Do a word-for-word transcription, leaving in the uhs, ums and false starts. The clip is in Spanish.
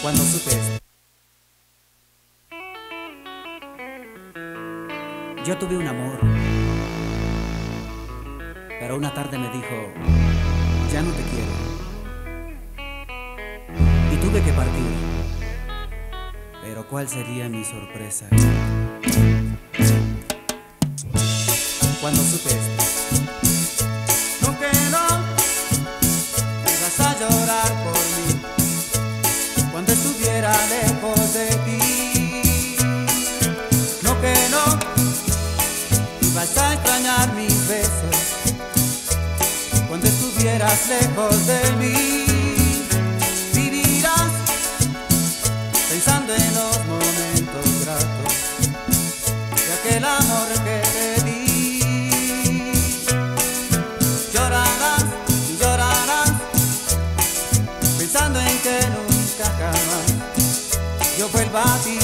cuando supe esto. Yo tuve un amor, pero una tarde me dijo, ya no te quiero. Y tuve que partir, pero ¿cuál sería mi sorpresa cuando supe esto? No que no ibas a llorar por mí cuando estuviera lejos de ti. No que no ibas a extrañar mis besos cuando estuvieras lejos de mí. Vivirás pensando en los momentos gratos de aquel amor que te di. Llorarás y llorarás pensando en que nunca jamás yo vuelva a ti.